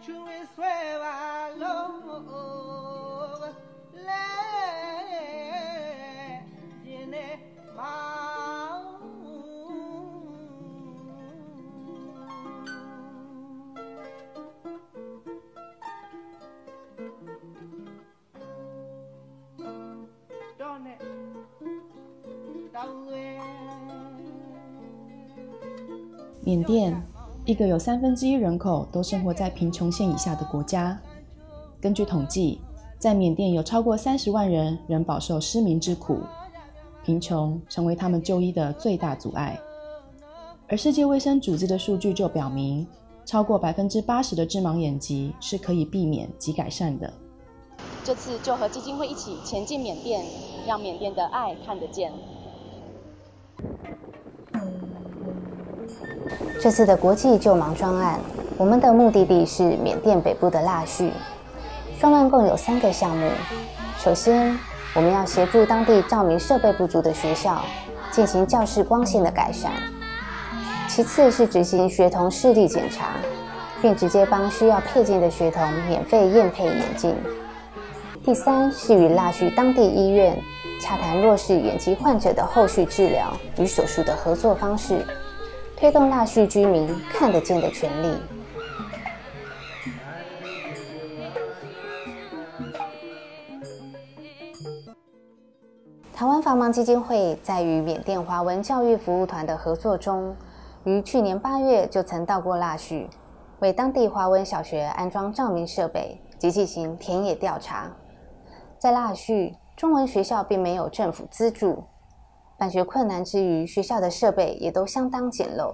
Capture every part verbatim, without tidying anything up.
缅甸，一个有三分之一人口都生活在贫穷线以下的国家。根据统计，在缅甸有超过三十万人仍饱受失明之苦，贫穷成为他们就医的最大阻碍。而世界卫生组织的数据就表明，超过百分之八十的致盲眼疾是可以避免及改善的。这次就和基金会一起前进缅甸，让缅甸的爱看得见。 这次的国际救盲专案，我们的目的地是缅甸北部的腊戌。专案共有三个项目。首先，我们要协助当地照明设备不足的学校进行教室光线的改善。其次是执行学童视力检查，并直接帮需要配镜的学童免费验配眼镜。第三是与腊戌当地医院洽谈弱视眼疾患者的后续治疗与手术的合作方式，推动腊戌居民看得见的权利。台湾防盲基金会在与缅甸华文教育服务团的合作中，于去年八月就曾到过腊戌，为当地华文小学安装照明设备及进行田野调查。在腊戌，中文学校并没有政府资助，办学困难之余，学校的设备也都相当简陋。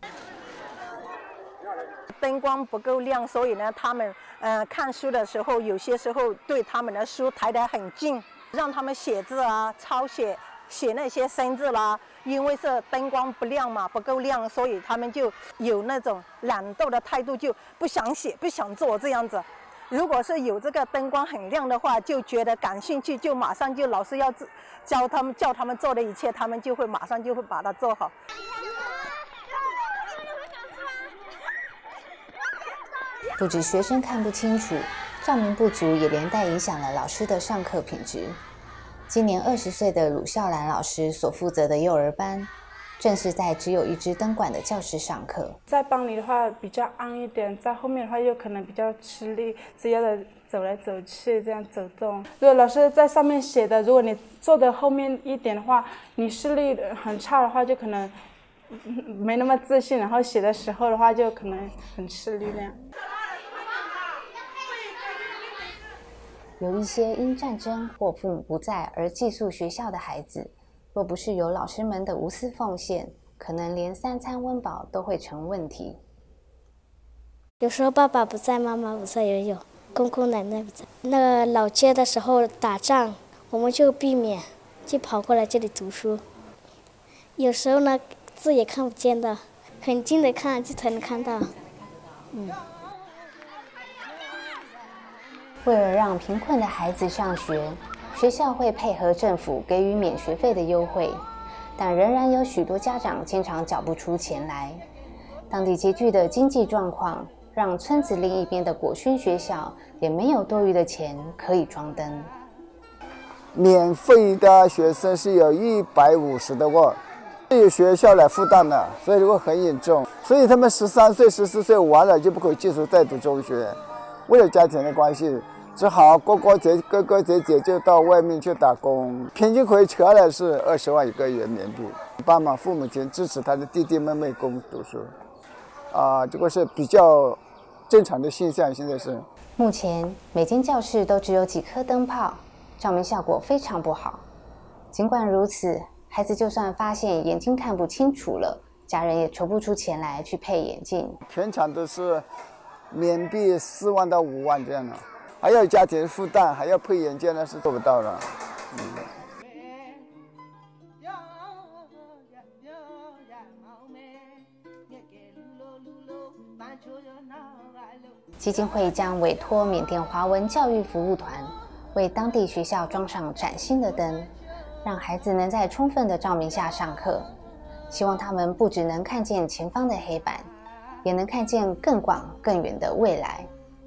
灯光不够亮，所以呢，他们呃看书的时候，有些时候对他们的书抬得很近，让他们写字啊、抄写写那些生字啦。因为是灯光不亮嘛，不够亮，所以他们就有那种懒惰的态度，就不想写、不想做这样子。如果是有这个灯光很亮的话，就觉得感兴趣，就马上就老师要教他们叫他们做的一切，他们就会马上就会把它做好。 不止学生看不清楚，照明不足也连带影响了老师的上课品质。今年二十岁的鲁孝兰老师所负责的幼儿班，正是在只有一支灯管的教室上课。 在班里的话比较暗一点，在后面的话又可能比较吃力，只要的走来走去，这样走动。如果老师在上面写的，如果你坐的后面一点的话，你视力很差的话，就可能没那么自信，然后写的时候的话就可能很吃力那样。 有一些因战争或父母不在而寄宿学校的孩子，若不是有老师们的无私奉献，可能连三餐温饱都会成问题。 有时候爸爸不在，妈妈不在，也有公公奶奶不在。那个老街的时候打仗，我们就避免，就跑过来这里读书。有时候呢，字也看不见的，很近的看就才能看到。嗯。 为了让贫困的孩子上学，学校会配合政府给予免学费的优惠，但仍然有许多家长经常缴不出钱来。当地拮据的经济状况，让村子另一边的果勋学校也没有多余的钱可以装灯。 免费的学生是有一百五十多个，由学校来负担的，所以这个很严重。所以他们十三岁、十四岁完了就不可以继续再读中学，为了家庭的关系。只好哥哥姐哥哥姐姐就到外面去打工，平均可以扯来是二十万一个月缅币。爸妈父母亲支持他的弟弟妹妹供读书，啊，这个是比较正常的现象。现在是目前每间教室都只有几颗灯泡，照明效果非常不好。尽管如此，孩子就算发现眼睛看不清楚了，家人也筹不出钱来去配眼镜。 全场都是缅币四万到五万这样的。还要家庭负担，还要配眼镜，那是做不到的。嗯、 基金会将委托缅甸华文教育服务团，为当地学校装上崭新的灯，让孩子能在充分的照明下上课。希望他们不只能看见前方的黑板，也能看见更广更远的未来。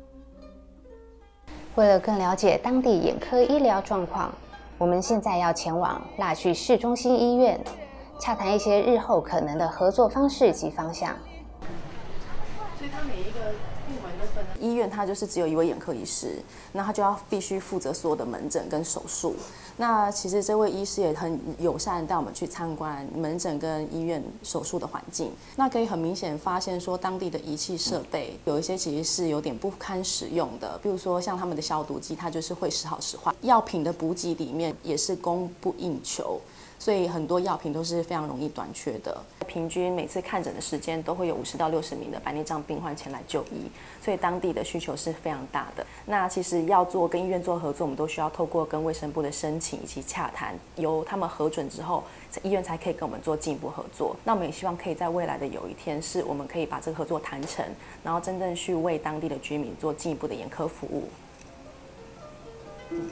为了更了解当地眼科医疗状况，我们现在要前往腊戌市中心医院，洽谈一些日后可能的合作方式及方向。 所以它每一个部门都分。医院它就是只有一位眼科医师，那他就要必须负责所有的门诊跟手术。那其实这位医师也很友善，带我们去参观门诊跟医院手术的环境。那可以很明显发现说，当地的仪器设备有一些其实是有点不堪使用的，比如说像他们的消毒机，它就是会时好时坏。药品的补给里面也是供不应求。所以很多药品都是非常容易短缺的，平均每次看诊的时间都会有五十到六十名的白内障病患前来就医，所以当地的需求是非常大的。那其实要做跟医院做合作，我们都需要透过跟卫生部的申请以及洽谈，由他们核准之后，医院才可以跟我们做进一步合作。那我们也希望可以在未来的有一天，是我们可以把这个合作谈成，然后真正去为当地的居民做进一步的眼科服务。嗯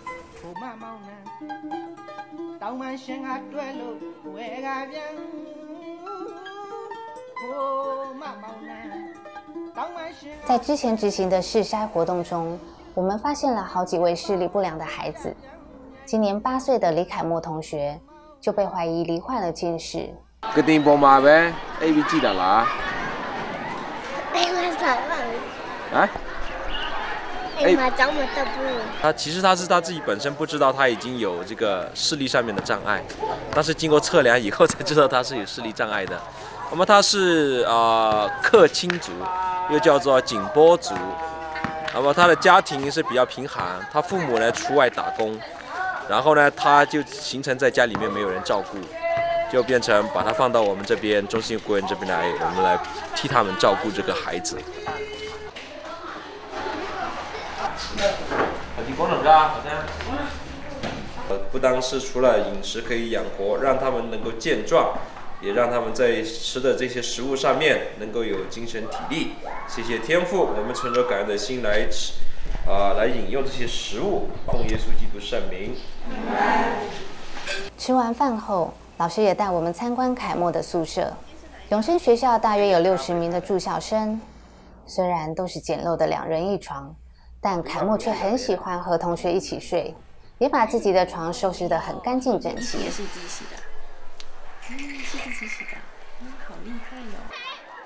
在之前执行的试筛活动中，我们发现了好几位视力不良的孩子。今年八岁的李凯墨同學就被懷疑罹患了近視。 個電報碼呗 ，A B 記得啦。啊？ 他其实他是他自己本身不知道他已经有这个视力上面的障碍，但是经过测量以后才知道他是有视力障碍的。那么他是呃克钦族，又叫做景波族。那么他的家庭是比较贫寒，他父母呢出外打工，然后呢他就形成在家里面没有人照顾，就变成把他放到我们这边中心国人这边来，我们来替他们照顾这个孩子。呃，不单是除了饮食可以养活，让他们能够健壮，也让他们在吃的这些食物上面能够有精神体力，这些天赋，我们存着感恩的心来吃，啊、呃，来饮用这些食物，奉耶稣基督圣名。 吃完饭后，老师也带我们参观凯墨的宿舍。永生学校大约有六十名的住校生，虽然都是简陋的两人一床，但凯墨却很喜欢和同学一起睡，也把自己的床收拾得很干净整齐。 也是自己洗的，嗯，是自己洗的，嗯，好厉害哦！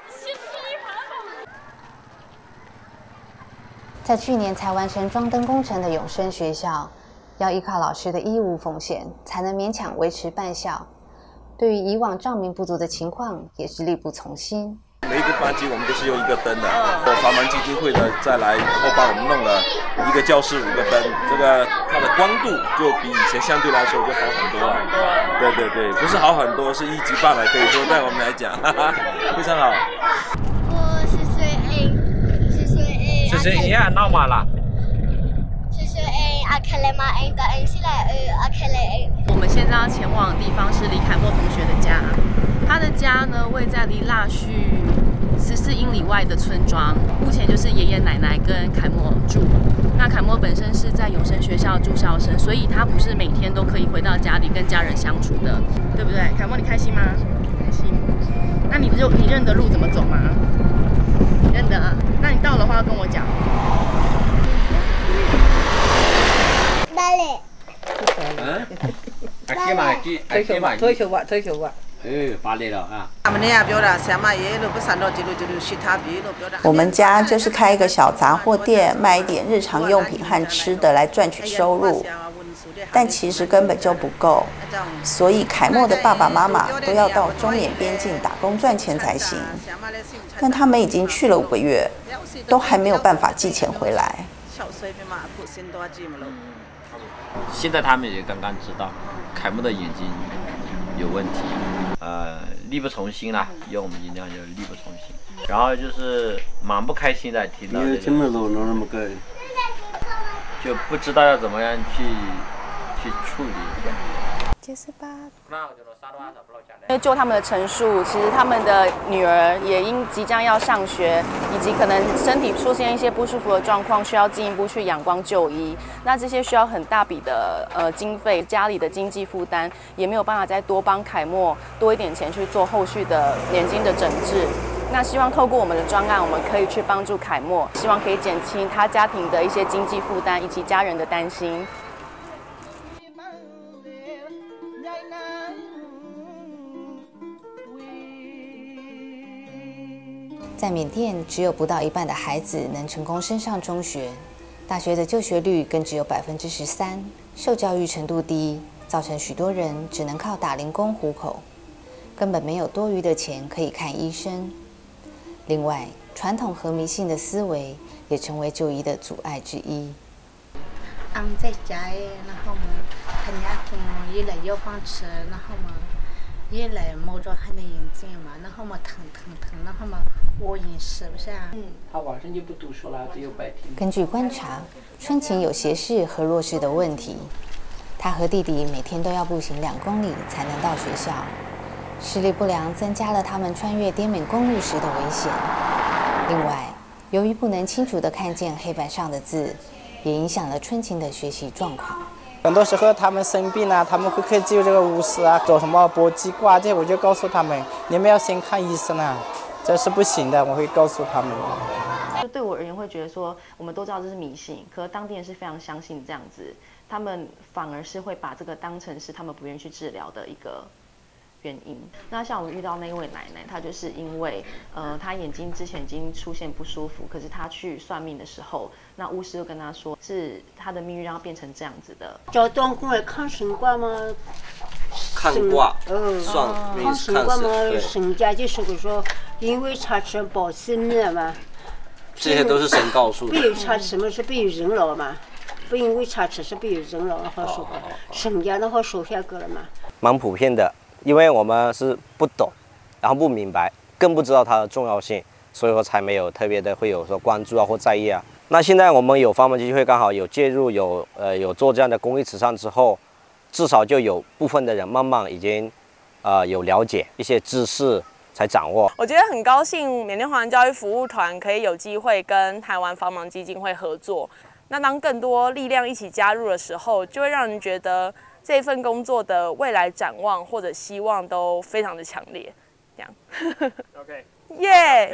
在去年才完成装灯工程的永生学校，要依靠老师的义务奉献，才能勉强维持办校。对于以往照明不足的情况，也是力不从心。 每一个班级我们都是用一个灯的，我华门基金会的再来，然后帮我们弄了一个教室五个灯，这个它的光度就比以前相对来说就好很多了。对对对，不是好很多，是一级棒了，可以说在我们来讲，哈哈，非常好。 我是谁 A， 是谁 A， 是谁 A 啊？闹嘛啦？ 是谁 A， 阿克雷马 A 的 A 是来呃阿克雷 A。 我们现在要前往的地方是李凯墨同学的家。他的家呢，位在离腊戌十四英里外的村庄，目前就是爷爷奶奶跟凯墨住。那凯墨本身是在永生学校住校生，所以他不是每天都可以回到家里跟家人相处的，对不对？凯墨，你开心吗？开心。那你认你认得路怎么走吗？认得啊。那你到的话要跟我讲。 哪里？ 嗯，阿基玛基，阿基玛基。 退休吧，退休吧。 哎，发累了啊！ 我们家就是开一个小杂货店，卖一点日常用品和吃的来赚取收入，但其实根本就不够，所以凯墨的爸爸妈妈都要到中缅边境打工赚钱才行。但他们已经去了五个月，都还没有办法寄钱回来。 现在他们也刚刚知道，凯墨的眼睛有问题。呃，力不从心啦，用我们尽量就力不从心，然后就是蛮不开心的，听到这个，就不知道要怎么样去去处理一下。 解释吧。 因为就他们的陈述，其实他们的女儿也因即将要上学，以及可能身体出现一些不舒服的状况，需要进一步去仰光就医。那这些需要很大笔的呃经费，家里的经济负担也没有办法再多帮凯墨多一点钱去做后续的眼睛的诊治。 那希望透过我们的专案，我们可以去帮助凯莫，希望可以减轻他家庭的一些经济负担以及家人的担心。 在缅甸，只有不到一半的孩子能成功升上中学，大学的就学率更只有百分之十三，受教育程度低，造成许多人只能靠打零工糊口，根本没有多余的钱可以看医生。另外，传统和迷信的思维也成为就医的阻碍之一。 俺们在家哎，然后嘛，他家中一来要饭吃，然后嘛。一来摸着他的眼睛嘛，然后嘛疼疼疼，然后嘛屙饮是不是啊？嗯， 他晚上就不读书了，只有白天。 根据观察，春晴有斜视和弱视的问题，他和弟弟每天都要步行两公里才能到学校，视力不良增加了他们穿越滇缅公路时的危险。另外，由于不能清楚地看见黑板上的字，也影响了春晴的学习状况。 很多时候他们生病啊，他们会去就这个巫师啊，做什么搏击挂这，我就告诉他们，你们要先看医生啊，这是不行的，我会告诉他们。 就对我而言，会觉得说，我们都知道这是迷信，可是当地人是非常相信这样子，他们反而是会把这个当成是他们不愿意去治疗的一个原因。那像我们遇到那位奶奶，她就是因为呃，她眼睛之前已经出现不舒服，可是她去算命的时候，那巫师就跟她说，是她的命运让她变成这样子的。 叫当官来看神卦吗？ 看卦， 嗯， 算命看神卦嘛，神家就是说，因为他是保生命嘛。 这些都是神告诉的。 必有差什么是必有人老嘛？不因为差池是必有人老的话说，神家的话说下个了嘛。 蛮普遍的。因为我们是不懂，然后不明白，更不知道它的重要性，所以说才没有特别的会有说关注啊或在意啊。那现在我们有方门基金会刚好有介入，有呃有做这样的公益慈善之后，至少就有部分的人慢慢已经呃有了解一些知识才掌握。 我觉得很高兴缅甸华人教育服务团可以有机会跟台湾方盲基金会合作。那当更多力量一起加入的时候，就会让人觉得这份工作的未来展望或者希望都非常的强烈，这样。OK， 耶！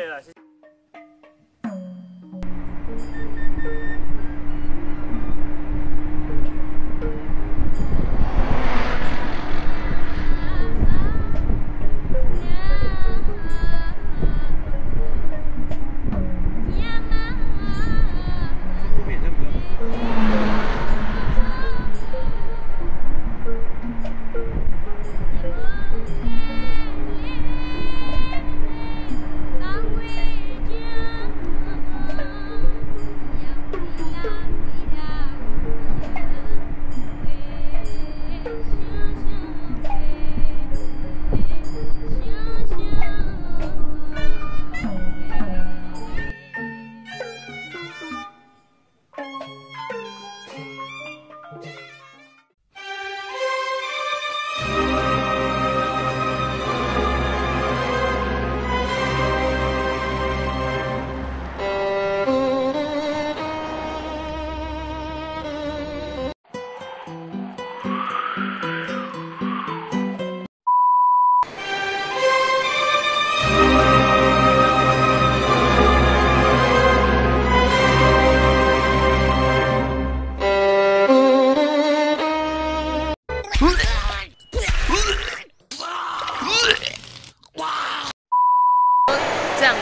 这样子，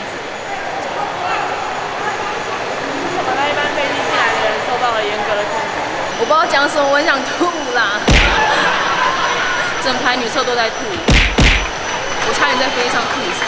我们那一班飞机进来的人受到了严格的控制。我不知道讲什么，我很想吐啦。整排女厕都在吐，我差点在飞机上吐死。